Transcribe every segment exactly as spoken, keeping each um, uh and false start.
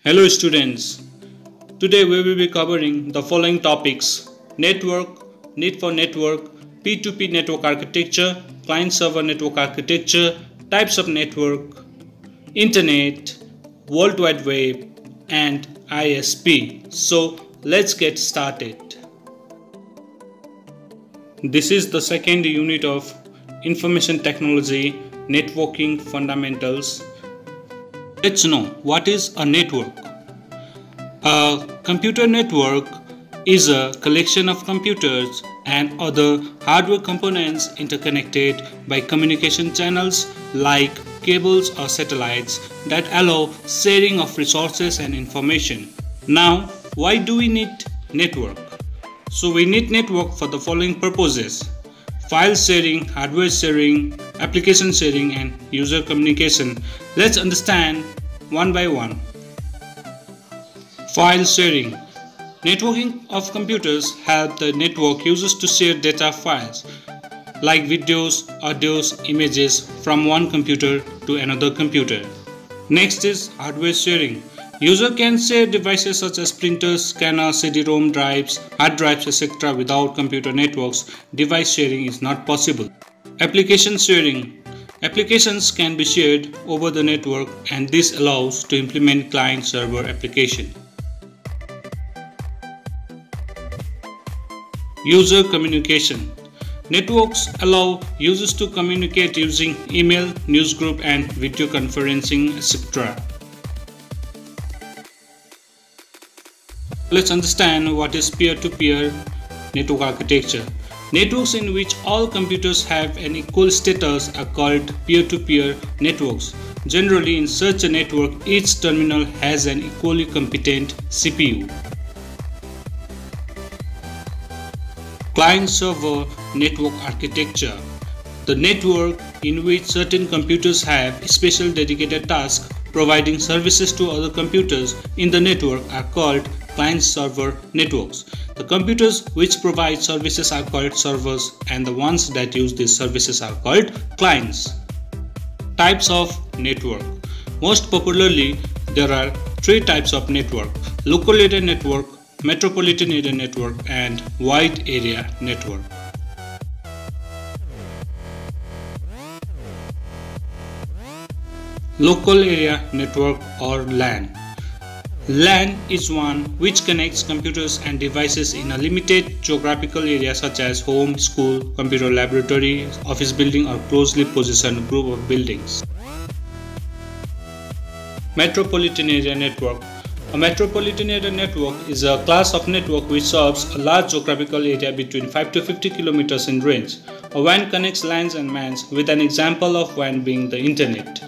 Hello students, today we will be covering the following topics: network, need for network, P two P network architecture, client-server network architecture, types of network, internet, World Wide Web, and I S P. So let's get started. This is the second unit of Information Technology Networking Fundamentals. Let's know what is a network. A computer network is a collection of computers and other hardware components interconnected by communication channels like cables or satellites that allow sharing of resources and information. Now, why do we need network? So we need network for the following purposes: file sharing, hardware sharing, application sharing, and user communication. Let's understand one by one. File sharing. Networking of computers help the network users to share data files like videos, audios, images from one computer to another computer. Next is hardware sharing. User can share devices such as printers, scanners, C D ROM drives, hard drives, et cetera. Without computer networks, device sharing is not possible. Application sharing. Applications can be shared over the network, and this allows to implement client-server application. User communication. Networks allow users to communicate using email, newsgroup, and video conferencing, et cetera. Let's understand what is peer-to-peer network architecture. Networks in which all computers have an equal status are called peer-to-peer networks. Generally, in such a network, each terminal has an equally competent C P U. Client-server network architecture. The network in which certain computers have special dedicated tasks providing services to other computers in the network are called client-server networks. The computers which provide services are called servers, and the ones that use these services are called clients. Types of network. Most popularly, there are three types of network: local area network, metropolitan area network, and wide area network. Local area network or LAN. LAN is one which connects computers and devices in a limited geographical area such as home, school, computer laboratory, office building, or closely positioned group of buildings. Metropolitan area network. A metropolitan area network is a class of network which serves a large geographical area between five to fifty kilometers in range. A W A N connects LANs and MANs, with an example of W A N being the internet.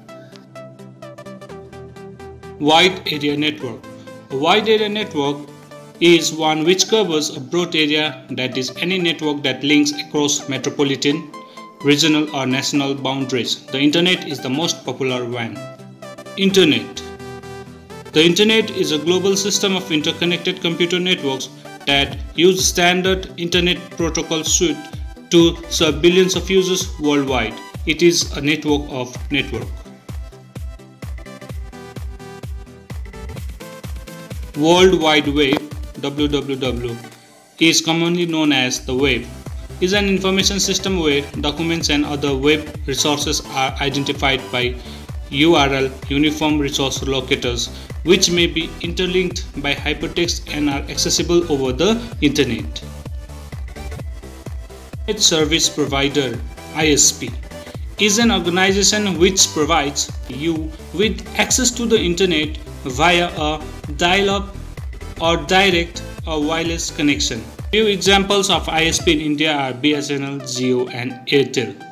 Wide area network. A wide area network is one which covers a broad area, that is, any network that links across metropolitan, regional, or national boundaries. The internet is the most popular W A N. Internet. The internet is a global system of interconnected computer networks that use standard internet protocol suite to serve billions of users worldwide. It is a network of network. World Wide Web (W W W) is commonly known as the web. It is an information system where documents and other web resources are identified by U R L (Uniform Resource Locators), which may be interlinked by hypertext and are accessible over the internet. Internet Service Provider (I S P) is an organization which provides you with access to the internet via a dial-up or direct or wireless connection. Few examples of I S P in India are B S N L, Jio, and Airtel.